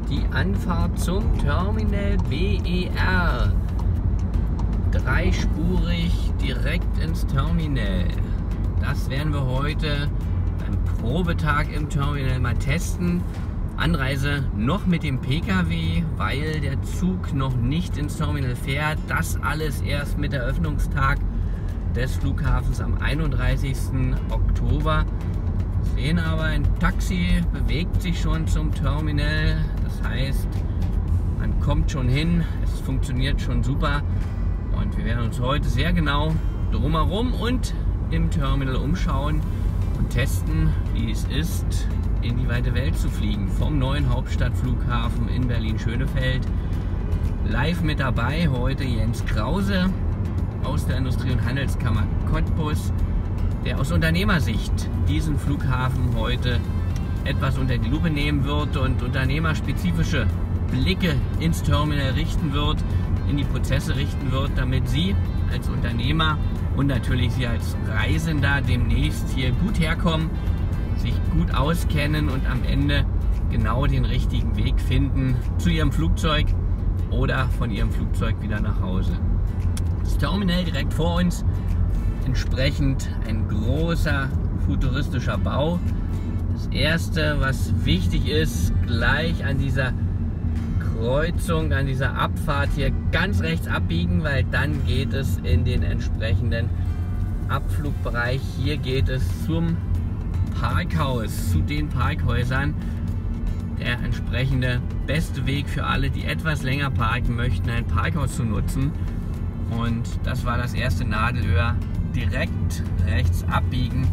Die Anfahrt zum Terminal BER. Dreispurig direkt ins Terminal. Das werden wir heute beim Probetag im Terminal mal testen. Anreise noch mit dem PKW, weil der Zug noch nicht ins Terminal fährt. Das alles erst mit Eröffnungstag des Flughafens am 31. Oktober. Wir sehen aber, ein Taxi bewegt sich schon zum Terminal. Das heißt, man kommt schon hin, es funktioniert schon super. Und wir werden uns heute sehr genau drumherum und im Terminal umschauen und testen, wie es ist, in die weite Welt zu fliegen. Vom neuen Hauptstadtflughafen in Berlin-Schönefeld. Live mit dabei heute Jens Krause aus der Industrie- und Handelskammer Cottbus, der aus Unternehmersicht diesen Flughafen heute etwas unter die Lupe nehmen wird und unternehmerspezifische Blicke ins Terminal richten wird, in die Prozesse richten wird, damit Sie als Unternehmer und natürlich Sie als Reisender demnächst hier gut herkommen, sich gut auskennen und am Ende genau den richtigen Weg finden zu Ihrem Flugzeug oder von Ihrem Flugzeug wieder nach Hause. Das Terminal direkt vor uns, entsprechend ein großer futuristischer Bau. Das erste, was wichtig ist, gleich an dieser Kreuzung, an dieser Abfahrt hier ganz rechts abbiegen, weil dann geht es in den entsprechenden Abflugbereich. Hier geht es zum Parkhaus, zu den Parkhäusern. Der entsprechende beste Weg für alle, die etwas länger parken möchten, ein Parkhaus zu nutzen. Und das war das erste Nadelöhr. Direkt rechts abbiegen,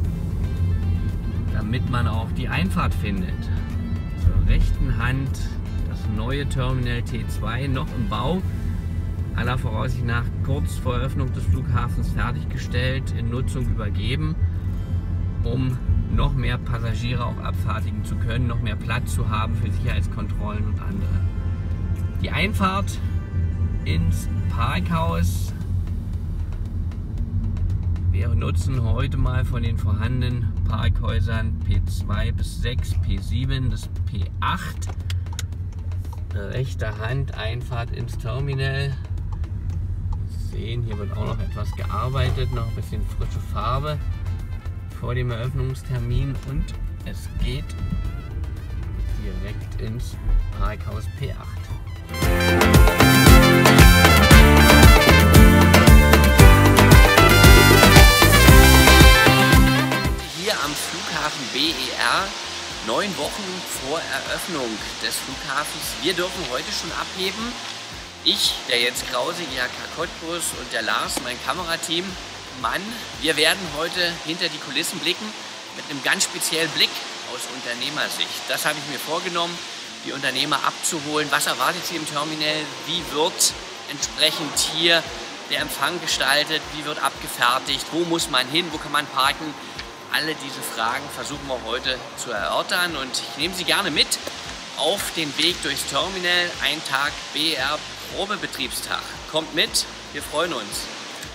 damit man auch die Einfahrt findet. Zur rechten Hand das neue Terminal T2, noch im Bau, aller Voraussicht nach kurz vor Eröffnung des Flughafens fertiggestellt, in Nutzung übergeben, um noch mehr Passagiere auch abfertigen zu können, noch mehr Platz zu haben für Sicherheitskontrollen und andere. Die Einfahrt ins Parkhaus. Wir nutzen heute mal von den vorhandenen Parkhäusern P2 bis 6, P7 bis P8. Rechter Hand Einfahrt ins Terminal. Sie sehen, hier wird auch noch etwas gearbeitet, noch ein bisschen frische Farbe vor dem Eröffnungstermin und es geht direkt ins Parkhaus P8. Am Flughafen BER, 9 Wochen vor Eröffnung des Flughafens. Wir dürfen heute schon abheben. Ich, der Jens Krause, IHK Cottbus und der Lars, mein Kamerateam, Mann, wir werden heute hinter die Kulissen blicken mit einem ganz speziellen Blick aus Unternehmersicht. Das habe ich mir vorgenommen, die Unternehmer abzuholen. Was erwartet sie im Terminal? Wie wird entsprechend hier der Empfang gestaltet? Wie wird abgefertigt? Wo muss man hin? Wo kann man parken? Alle diese Fragen versuchen wir heute zu erörtern und ich nehme Sie gerne mit auf den Weg durchs Terminal. Ein Tag BER Probebetriebstag. Kommt mit, wir freuen uns.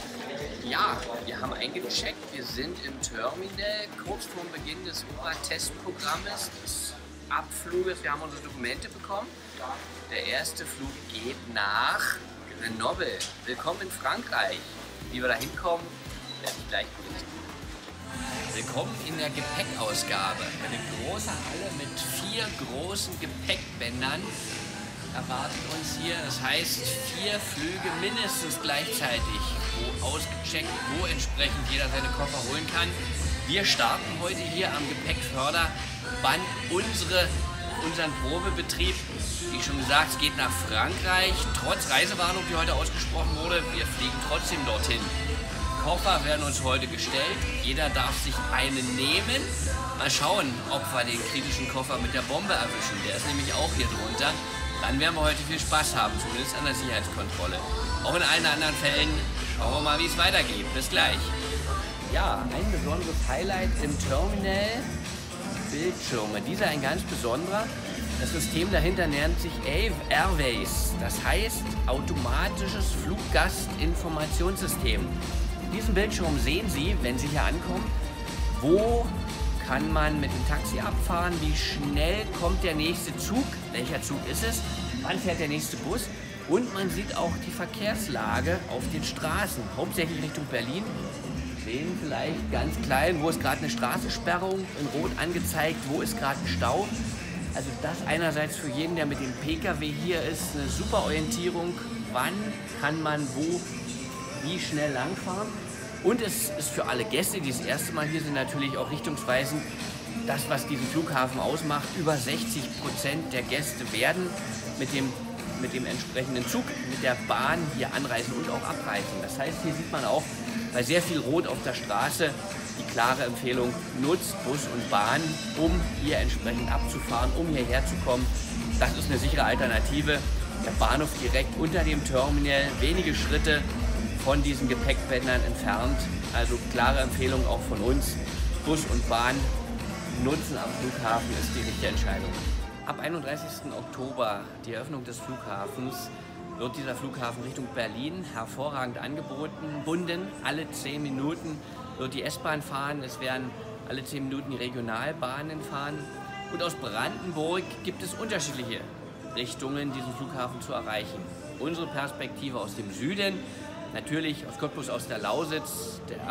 Ja, wir haben eingecheckt, wir sind im Terminal kurz vor Beginn des URA-Testprogrammes, des Abfluges. Wir haben unsere Dokumente bekommen. Der erste Flug geht nach Grenoble. Willkommen in Frankreich. Wie wir da hinkommen, werde ich gleich berichten. Willkommen in der Gepäckausgabe. Eine große Halle mit 4 großen Gepäckbändern erwartet uns hier. Das heißt 4 Flüge mindestens gleichzeitig, wo ausgecheckt, wo entsprechend jeder seine Koffer holen kann. Wir starten heute hier am Gepäckförderband unseren Probebetrieb. Wie schon gesagt, es geht nach Frankreich. Trotz Reisewarnung, die heute ausgesprochen wurde, wir fliegen trotzdem dorthin. Koffer werden uns heute gestellt. Jeder darf sich einen nehmen. Mal schauen, ob wir den kritischen Koffer mit der Bombe erwischen. Der ist nämlich auch hier drunter. Dann werden wir heute viel Spaß haben, zumindest an der Sicherheitskontrolle. Auch in allen anderen Fällen schauen wir mal, wie es weitergeht. Bis gleich. Ja, ein besonderes Highlight im Terminal. Bildschirme. Dieser ein ganz besonderer. Das System dahinter nennt sich AVE Airways. Das heißt automatisches Fluggastinformationssystem. Diesen Bildschirm sehen Sie, wenn Sie hier ankommen, wo kann man mit dem Taxi abfahren? Wie schnell kommt der nächste Zug? Welcher Zug ist es? Wann fährt der nächste Bus? Und man sieht auch die Verkehrslage auf den Straßen, hauptsächlich Richtung Berlin. Sehen vielleicht ganz klein, wo ist gerade eine Straßensperrung, in Rot angezeigt, wo ist gerade ein Stau. Also das einerseits für jeden, der mit dem Pkw hier ist, eine super Orientierung. Wann kann man wo, wie schnell langfahren? Und es ist für alle Gäste, die das erste Mal hier sind, natürlich auch richtungsweisend. Das, was diesen Flughafen ausmacht, über 60% der Gäste werden mit dem entsprechenden Zug, mit der Bahn hier anreisen und auch abreisen. Das heißt, hier sieht man auch bei sehr viel Rot auf der Straße die klare Empfehlung, nutzt Bus und Bahn, um hier entsprechend abzufahren, um hierher zu kommen. Das ist eine sichere Alternative. Der Bahnhof direkt unter dem Terminal, wenige Schritte von diesen Gepäckbändern entfernt. Also klare Empfehlung auch von uns. Bus und Bahn nutzen am Flughafen ist die richtige Entscheidung. Ab 31. Oktober, die Eröffnung des Flughafens, wird dieser Flughafen Richtung Berlin hervorragend angeboten. Bunden, alle 10 Minuten wird die S-Bahn fahren, es werden alle 10 Minuten die Regionalbahnen fahren. Und aus Brandenburg gibt es unterschiedliche Richtungen, diesen Flughafen zu erreichen. Unsere Perspektive aus dem Süden, natürlich aus Cottbus, aus der Lausitz, der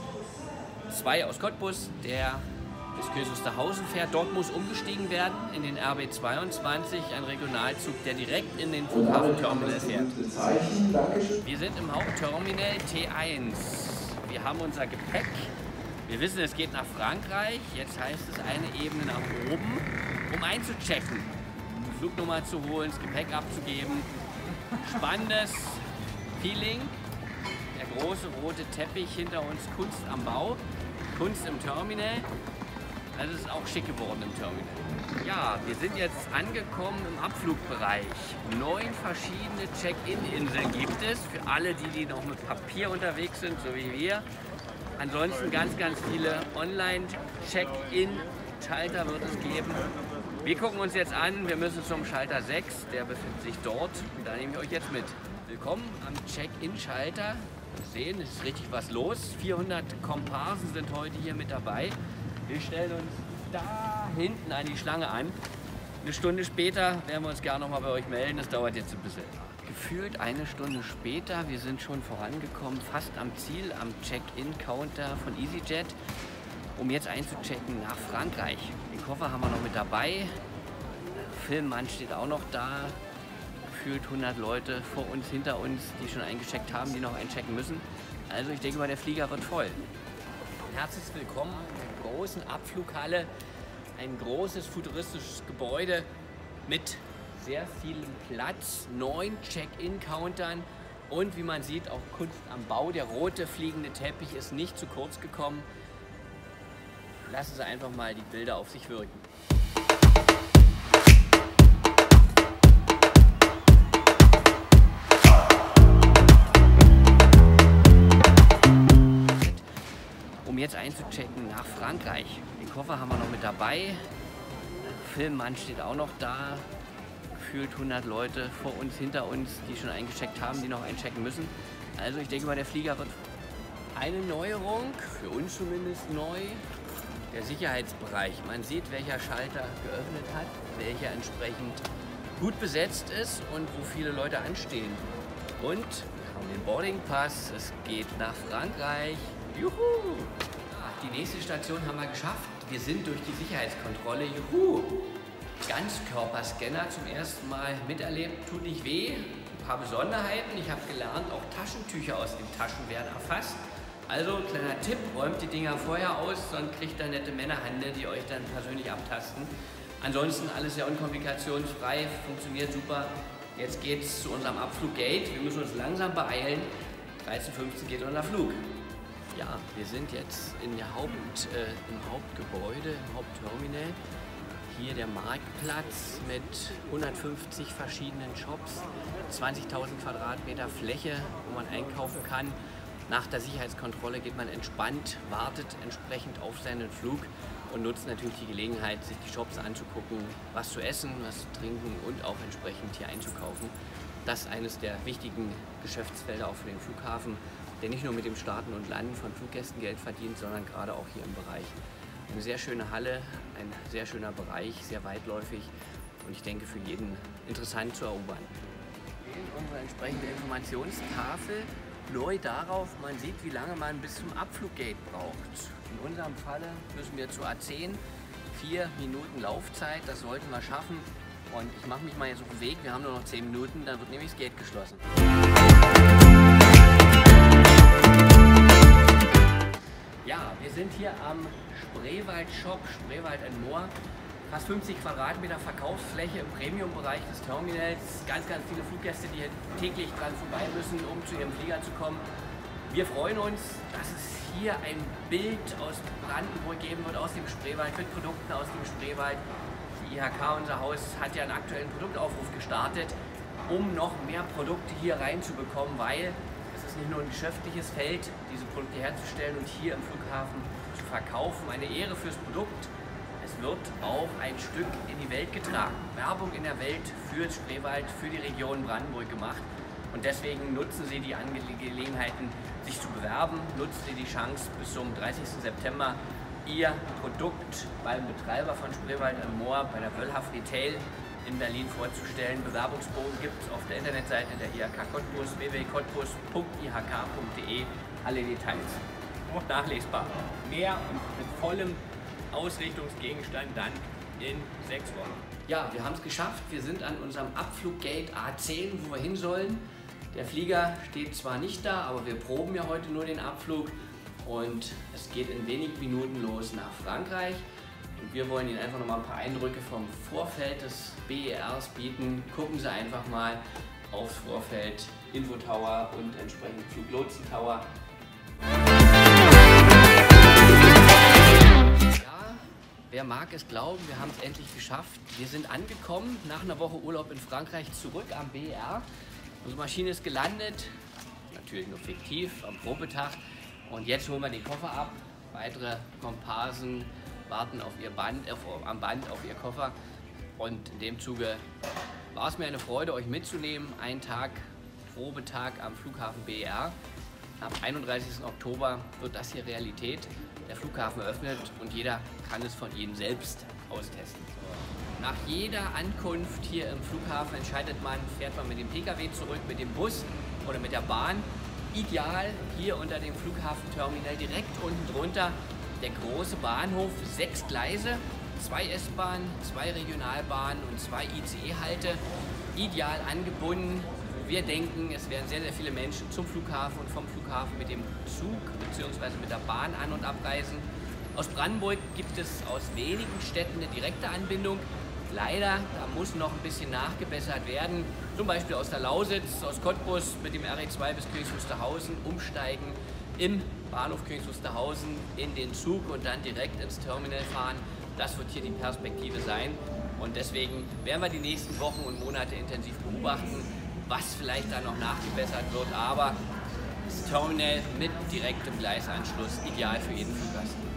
RB2 aus Cottbus, der bis Kös Wusterhausen fährt. Dort muss umgestiegen werden in den RB22, ein Regionalzug, der direkt in den Flughafenterminal fährt. Wir sind im Hauptterminal T1. Wir haben unser Gepäck. Wir wissen, es geht nach Frankreich. Jetzt heißt es eine Ebene nach oben, um einzuchecken, die Flugnummer zu holen, das Gepäck abzugeben. Spannendes Feeling. Der große rote Teppich hinter uns, Kunst am Bau, Kunst im Terminal. Also es ist auch schick geworden im Terminal. Ja, wir sind jetzt angekommen im Abflugbereich. 9 verschiedene Check-in-Inseln gibt es für alle, die noch mit Papier unterwegs sind, so wie wir. Ansonsten ganz viele Online-Check-in-Schalter wird es geben. Wir gucken uns jetzt an, wir müssen zum Schalter 6, der befindet sich dort. Und da nehme ich euch jetzt mit. Willkommen am Check-in-Schalter. Sie sehen, es ist richtig was los. 400 Komparsen sind heute hier mit dabei. Wir stellen uns da hinten an die Schlange an. Eine Stunde später werden wir uns gerne noch mal bei euch melden. Das dauert jetzt ein bisschen. Gefühlt eine Stunde später, wir sind schon vorangekommen, fast am Ziel, am Check-in-Counter von EasyJet, um jetzt einzuchecken nach Frankreich. Den Koffer haben wir noch mit dabei. Filmmann steht auch noch da. Gefühlt 100 Leute vor uns, hinter uns, die schon eingecheckt haben, die noch einchecken müssen. Also ich denke mal, der Flieger wird voll. Herzlich willkommen in der großen Abflughalle. Ein großes futuristisches Gebäude mit sehr viel Platz, 9 Check-in-Countern und wie man sieht auch Kunst am Bau. Der rote fliegende Teppich ist nicht zu kurz gekommen. Lassen Sie einfach mal die Bilder auf sich wirken. Um jetzt einzuchecken nach Frankreich. Den Koffer haben wir noch mit dabei. Filmmann steht auch noch da. Gefühlt 100 Leute vor uns, hinter uns, die schon eingecheckt haben, die noch einchecken müssen. Also ich denke mal, der Flieger wird eine Neuerung, für uns zumindest neu, der Sicherheitsbereich. Man sieht, welcher Schalter geöffnet hat, welcher entsprechend gut besetzt ist und wo viele Leute anstehen. Und wir haben den Boarding Pass, es geht nach Frankreich. Juhu! Die nächste Station haben wir geschafft. Wir sind durch die Sicherheitskontrolle. Juhu! Ganzkörperscanner zum ersten Mal miterlebt. Tut nicht weh. Ein paar Besonderheiten. Ich habe gelernt, auch Taschentücher aus den Taschen werden erfasst. Also, kleiner Tipp, räumt die Dinger vorher aus, sonst kriegt ihr nette Männerhände, die euch dann persönlich abtasten. Ansonsten alles sehr unkomplikationsfrei, funktioniert super. Jetzt geht es zu unserem Abfluggate. Wir müssen uns langsam beeilen. 13:15 Uhr geht unser Flug. Ja, wir sind jetzt im Hauptgebäude, im Hauptterminal. Hier der Marktplatz mit 150 verschiedenen Shops, 20.000 Quadratmeter Fläche, wo man einkaufen kann. Nach der Sicherheitskontrolle geht man entspannt, wartet entsprechend auf seinen Flug und nutzt natürlich die Gelegenheit, sich die Shops anzugucken, was zu essen, was zu trinken und auch entsprechend hier einzukaufen. Das ist eines der wichtigen Geschäftsfelder auch für den Flughafen, der nicht nur mit dem Starten und Landen von Fluggästen Geld verdient, sondern gerade auch hier im Bereich eine sehr schöne Halle, ein sehr schöner Bereich, sehr weitläufig und ich denke für jeden interessant zu erobern. Unsere entsprechende Informationstafel neu darauf, man sieht, wie lange man bis zum Abfluggate braucht. In unserem Falle müssen wir zu A10, 4 Minuten Laufzeit, das sollten wir schaffen. Und ich mache mich mal jetzt auf den Weg, wir haben nur noch 10 Minuten, dann wird nämlich das Gate geschlossen. Ja, wir sind hier am Spreewald Shop, Spreewald & More. Fast 50 Quadratmeter Verkaufsfläche im Premium-Bereich des Terminals. Ganz viele Fluggäste, die hier täglich dran vorbei müssen, um zu ihrem Flieger zu kommen. Wir freuen uns, dass es hier ein Bild aus Brandenburg geben wird, aus dem Spreewald, mit Produkten aus dem Spreewald. Die IHK, unser Haus, hat ja einen aktuellen Produktaufruf gestartet, um noch mehr Produkte hier reinzubekommen, weil es ist nicht nur ein geschäftliches Feld, diese Produkte herzustellen und hier im Flughafen zu verkaufen. Eine Ehre fürs Produkt. Es wird auch ein Stück in die Welt getragen. Werbung in der Welt für Spreewald, für die Region Brandenburg gemacht. Und deswegen nutzen Sie die Gelegenheiten, sich zu bewerben. Nutzen Sie die Chance, bis zum 30. September Ihr Produkt beim Betreiber von Spreewald & More, bei der Wöllhaff Retail in Berlin vorzustellen. Bewerbungsbogen gibt es auf der Internetseite der IHK Cottbus, www.cottbus.ihk.de. Alle Details. Auch nachlesbar. Mehr und mit vollem Ausrichtungsgegenstand dann in 6 Wochen. Ja, wir haben es geschafft. Wir sind an unserem Abfluggate A10, wo wir hin sollen. Der Flieger steht zwar nicht da, aber wir proben ja heute nur den Abflug und es geht in wenigen Minuten los nach Frankreich. Und wir wollen Ihnen einfach noch mal ein paar Eindrücke vom Vorfeld des BERs bieten. Gucken Sie einfach mal aufs Vorfeld, Infotower und entsprechend Fluglotsen-Tower. Wer mag es glauben, wir haben es endlich geschafft. Wir sind angekommen, nach einer Woche Urlaub in Frankreich zurück am BER. Unsere Maschine ist gelandet, natürlich nur fiktiv, am Probetag. Und jetzt holen wir den Koffer ab. Weitere Komparsen warten auf ihr am Band auf ihr Koffer. Und in dem Zuge war es mir eine Freude, euch mitzunehmen. Ein Tag, Probetag am Flughafen BER. Am 31. Oktober wird das hier Realität. Der Flughafen eröffnet und jeder kann es von Ihnen selbst austesten. Nach jeder Ankunft hier im Flughafen entscheidet man, fährt man mit dem Pkw zurück, mit dem Bus oder mit der Bahn. Ideal hier unter dem Flughafenterminal direkt unten drunter der große Bahnhof, 6 Gleise, 2 S-Bahnen, 2 Regionalbahnen und 2 ICE-Halte. Ideal angebunden. Wir denken, es werden sehr viele Menschen zum Flughafen und vom Flughafen mit dem Zug bzw. mit der Bahn an- und abreisen. Aus Brandenburg gibt es aus wenigen Städten eine direkte Anbindung. Leider, da muss noch ein bisschen nachgebessert werden. Zum Beispiel aus der Lausitz, aus Cottbus mit dem RE2 bis Königs Wusterhausen umsteigen, im Bahnhof Königs Wusterhausen in den Zug und dann direkt ins Terminal fahren. Das wird hier die Perspektive sein. Und deswegen werden wir die nächsten Wochen und Monate intensiv beobachten, was vielleicht da noch nachgebessert wird, aber das Terminal mit direktem Gleisanschluss ideal für jeden Fluggast.